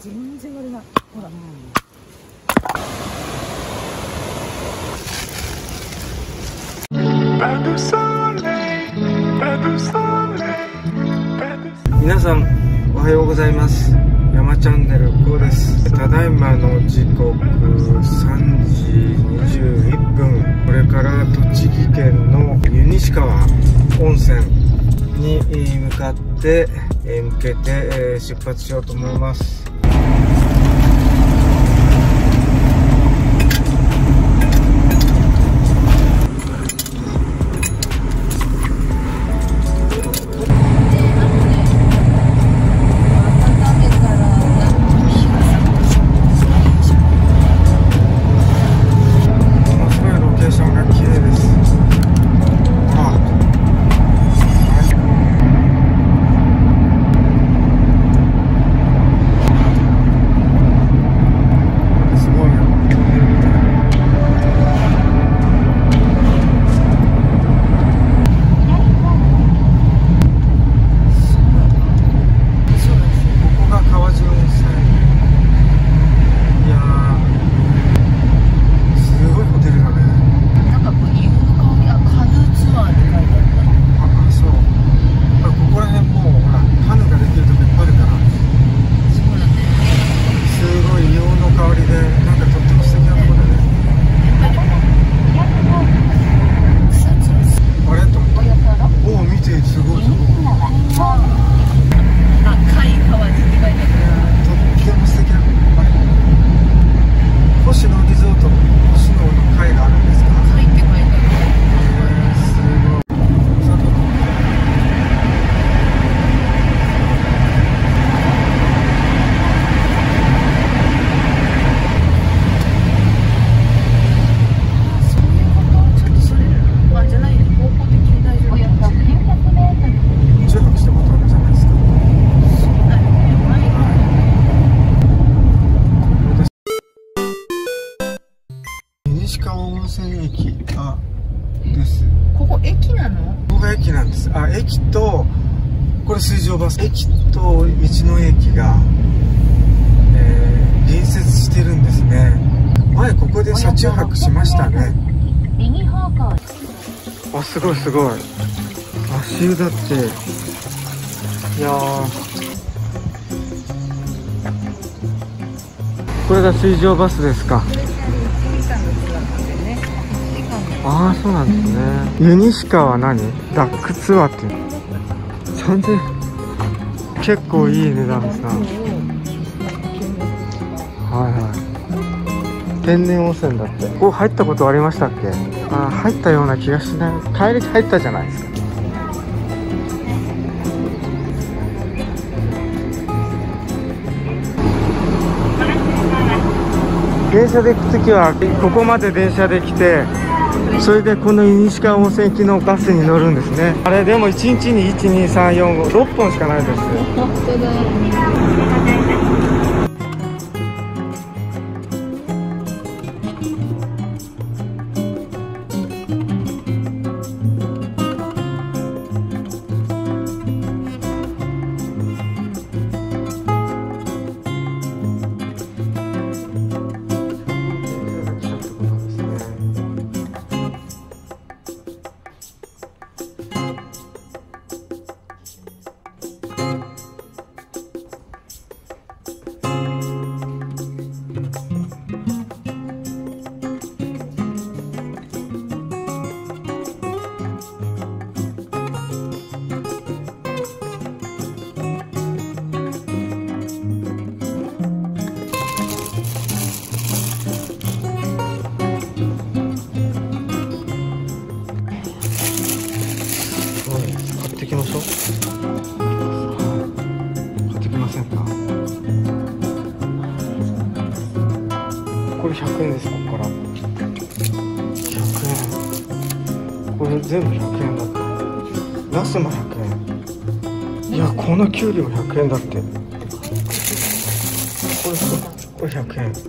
全然割れない。ほら。 皆さんおはようございます。山チャンネルこうです。ただいまの時刻3時21分。これから栃木県の湯西川温泉に向けて出発しようと思います。西川温泉駅です。 ここ駅なの？ ここが駅なんです。駅とこれ水上バス、駅と道の駅が、隣接してるんですね。前ここで車中泊しましたね。 右方向。 すごいすごい。足湯だって。いやこれが水上バスですか。そうなんですね。湯西川は何？ダックツアーっていうの。3000結構いい値段ですな。天然温泉だって。ここ入ったことありましたっけ？入ったような気がしない。帰り入ったじゃないですか。電車で行くときはここまで電車で来て、それでこの湯西川温泉行きのバスに乗るんですね。あれでも1日に1、2、3、4、5、6本しかないです。 本当だ。 行きましょう。買ってきませんか？これ100円です。ここから100円。これ全部100円だって。ナスも100円。いや、このキュウリも100円だって。これ100円。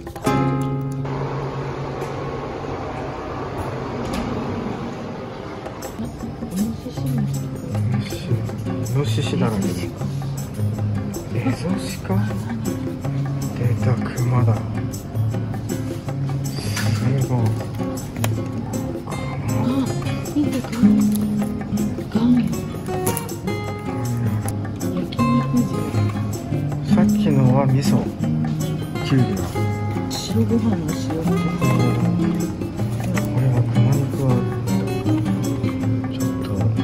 イノシシだらけ。エゾシカ？ た熊だ。最後。 見てガン焼肉さっきのは味噌、きゅうりは。 白ご飯の塩これは熊肉はちょっ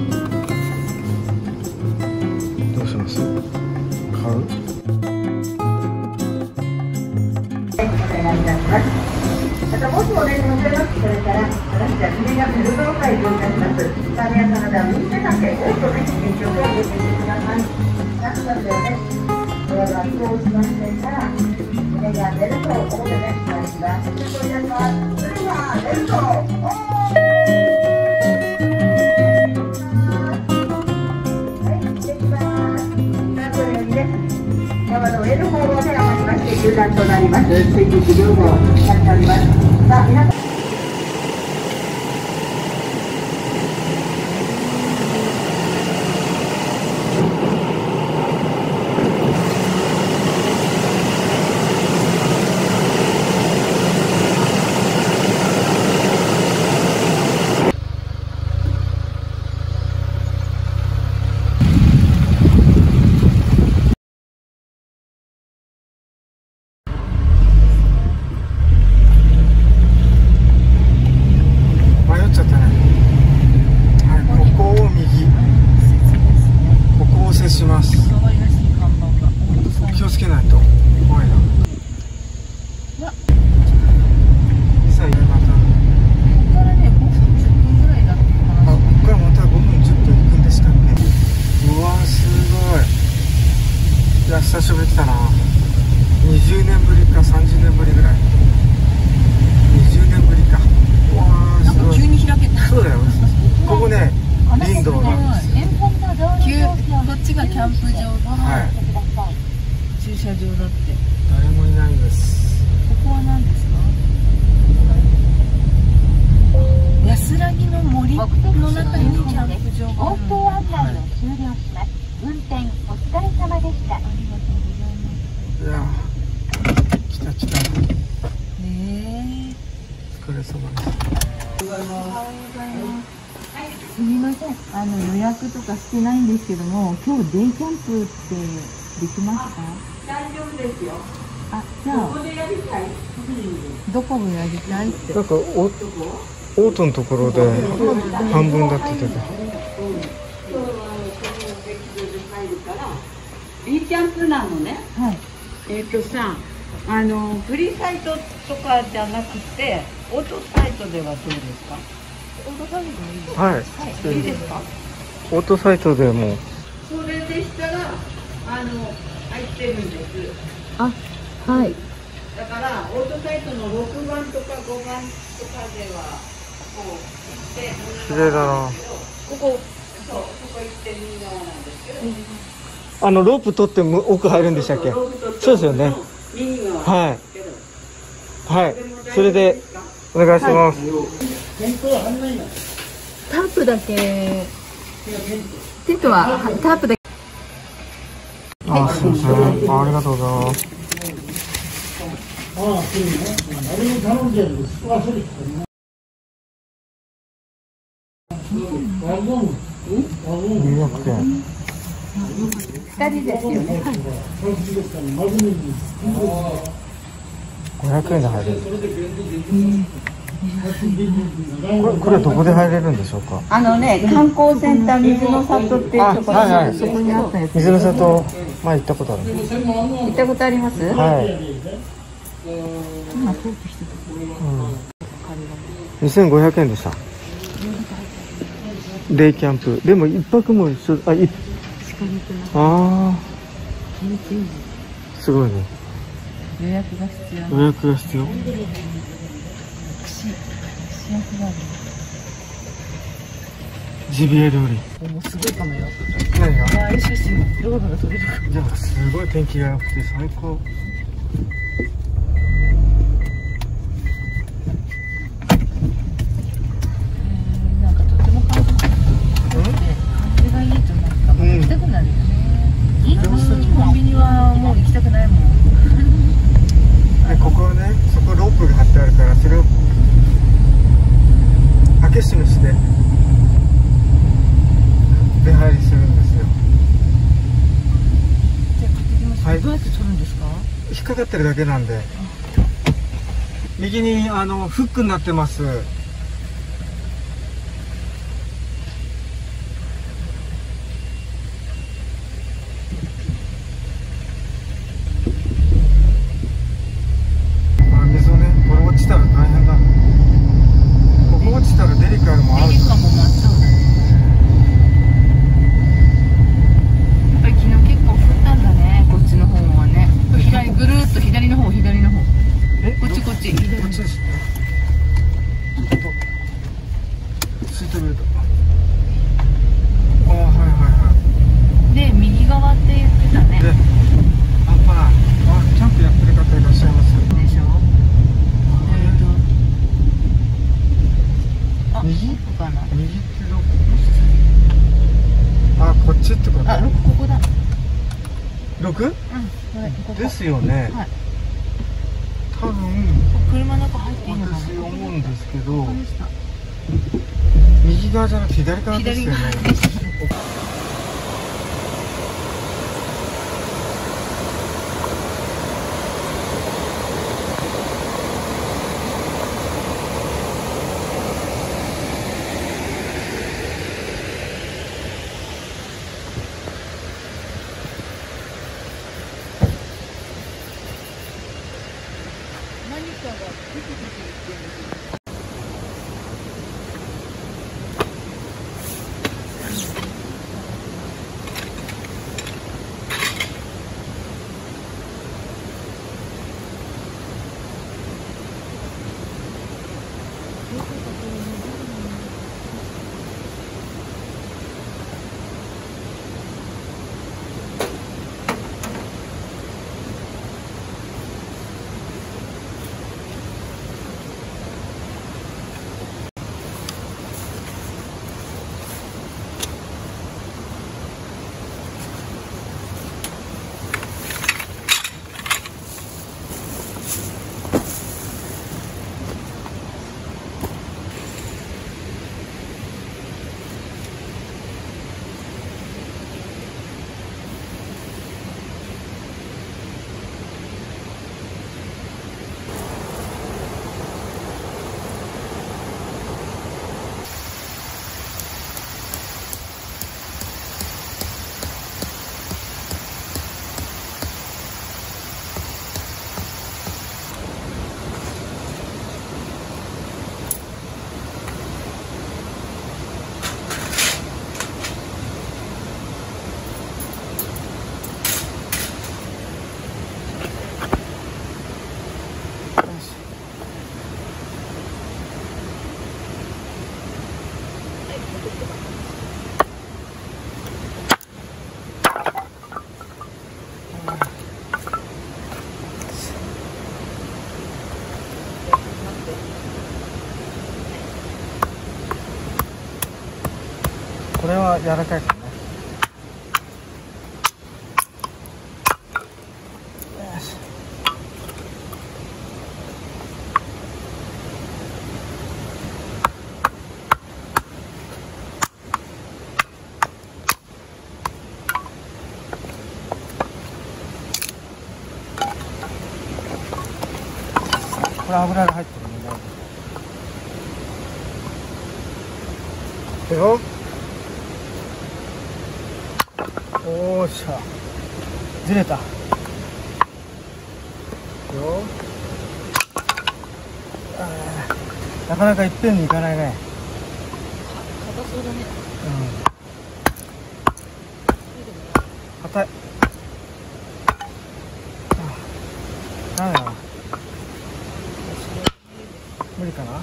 とどうします？買う？ もしお願いします。それから私たちがフル動会をいたします。皆様ではみんなで多くね、一生懸命してください。夏だよね。これはそうしませんから、胸が出るとお願いしますが、それでは胸が出ると。はい、できます。このようにね、山の上の方をね、合わせまして遊覧となります。水陸両方やっております。さあ、皆さん。 します。気をつけないと怖いな。さあ、また。ここからね、5分10分ぐらいだって話。ここからまた5分10分行くんでしたっけ。うわ、すごい。いや、久しぶり来たな。20年ぶりか30年ぶりぐらい。20年ぶりか。うわ、すごい。急に開けた。そうだよ。ここね、林道なんです。 こっちがキャンプ場の駐車場だって。 誰もいないんです。 ここは何ですか？安らぎの森の中にキャンプ場がある。 応答案内を終了します。運転お疲れ様でした。 ありがとうございます。 いやー、来た来た。お疲れ様です。 おはようございます。すみません、予約とかしてないんですけども、今日デイキャンプってできますか？ 大丈夫ですよ。 あ、じゃあどこでやりたい？ どこもやりたいって。 なんかオートのところで半分だって言ってた。 いいキャンプなのね。 はい。 フリーサイトとかじゃなくて、オートサイトではどうですか？ オートサイトでいいですか？ はい。 はい、いいですか？ オートサイトでも。 それでしたら、入ってるんです。 あ、はい。 だから、オートサイトの6番とか5番とかでは、こう、行って、 綺麗だな。 ここ、そう、ここ行って右側なんですけど。 ロープ取って奥入るんでしたっけ？そうですよね。 右側。 はい。はい。それで、お願いします。 タープだけ。テントはタープだけ。 あ、すみません。ありがとうございます。200円。 2人ですよね。 500円で入れる。これどこで入れるんでしょうか。 観光センター水の里っていうところ、 はいはい、 そこにあったやつ。 水の里、前行ったことある。 行ったことあります？ はい。 今トークしてた。 2500円でした。デイキャンプ。でも一泊も一緒。ああ。すごいね。 予約が必要。 予約が必要。 串焼きがある。 ジビエ料理。 もうすごいかもよ。 何が？ ああいう写真動画が撮れる。 じゃあすごい天気が良くて最高。 なんかとても感じがいいとなんか行きたくなるよね。コンビニはもう行きたくないもん。 引っかかってるだけなんで。右にフックになってます。水をね、これ落ちたら大変だ。ここ落ちたらデリカもアウト。 デリカも真っ青だね。やっぱり昨日結構降ったんだね、こっちの方はね。左ぐるーっと左の方、左の方。こっちこっち。 こっちですね。シートベルト。ああ、はいはいはい。 で、右側って言ってたね。 で、キャンプやってる方いらっしゃいます。 でしょ。 右ここかな。 右ってどこ？こっちってこと？ ここだ。 6？ ここですよね。 はい。 多分車の中入っていいのかな。 私思うんですけど、 ここでした。 右側じゃなくて左側ですよね。 左側でした。何かがピキピキ言ってるんですよ。 これは柔らかいかな。よし。これ油が入ってるね。よ。おーしゃ、ずれたよ。なかなかいっぺんにいかないね。 硬そうだね。 硬い。ダメだな。無理かな。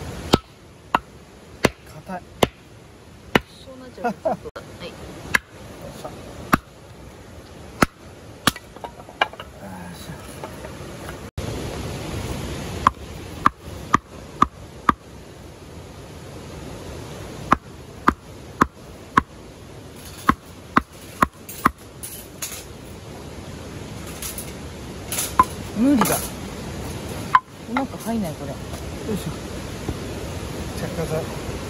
硬い。 そうなっちゃう。ちょっとはい。無理だ。うまく入んないこれ。よいしょ。着火剤。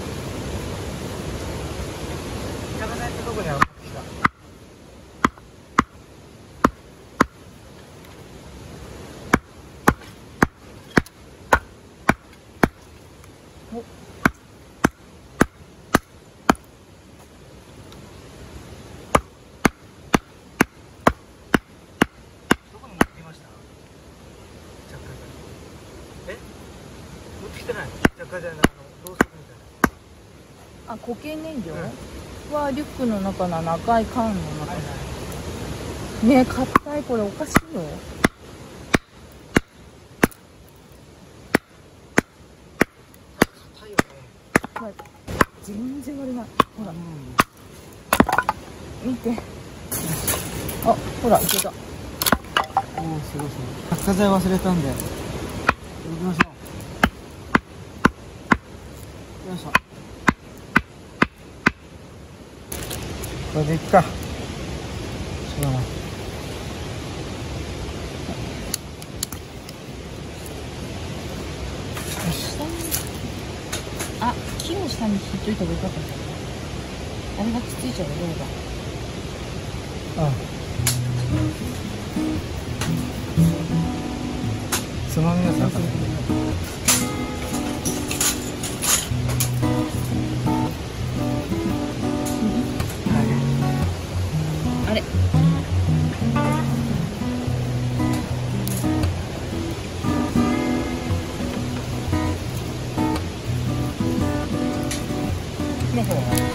着火剤ってどこにある？ きてない。百貨店のろうそくみたいな。 あ、固形燃料、はリュックの中の赤い缶の中に。ねえ、硬い、これおかしいよ。 硬いよね。 はい、全然割れない。ほら、見て。あ、ほら、いけた。 おお、すごいすごい。発火剤忘れたんで行きましょう。よいしょ。これでいっか。しょうがない。 下に、あ、木の下に引っといた方がよかったんじゃない？あれがつついちゃうよ、どうだ。 ああ、つまみがさ、 あれ。 の方が。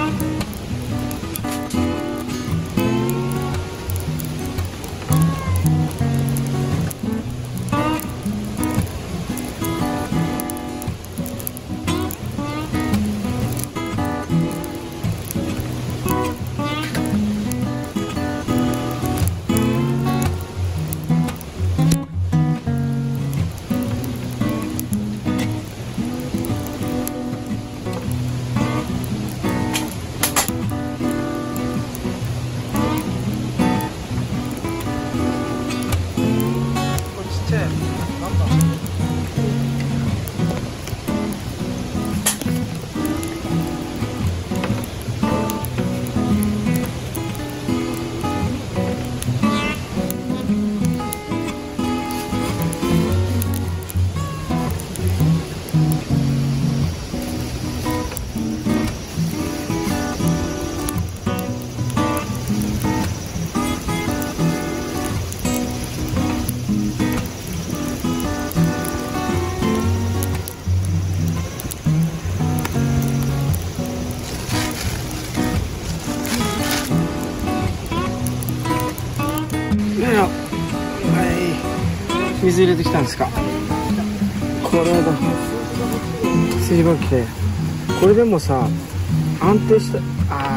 水入れてきたんですか。これだ、水分機でこれでもさ、安定した、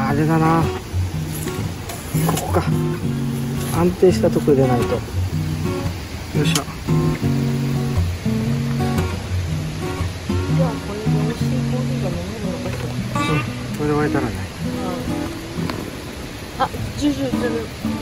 あれだな、ここか、安定したとこ入れないと。よいしょ。 じゃあこれで美味しいコーヒーが飲めるのかしら。 これで沸いたらね。 あ、ジュジュする。